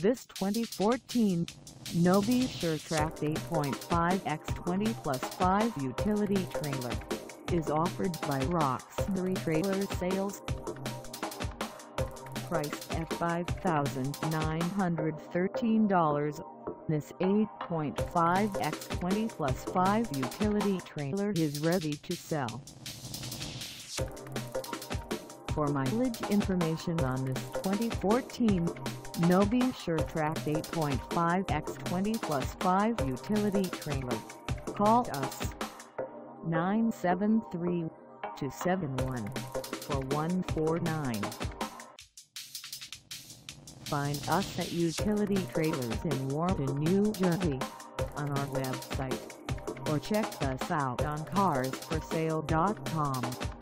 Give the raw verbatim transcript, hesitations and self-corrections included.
This twenty fourteen Novae Sure-Trac eight point five by twenty plus five utility trailer is offered by Roxbury Trailer Sales. Priced at five thousand nine hundred thirteen dollars, this eight point five by twenty plus five utility trailer is ready to sell. For mileage information on this twenty fourteen Novae Sure-Trac eight point five by twenty plus five utility trailer, call us nine seven three, two seven one, four one four nine. Find us at Utility Trailers in Wharton, New Jersey, on our website, or check us out on cars for sale dot com.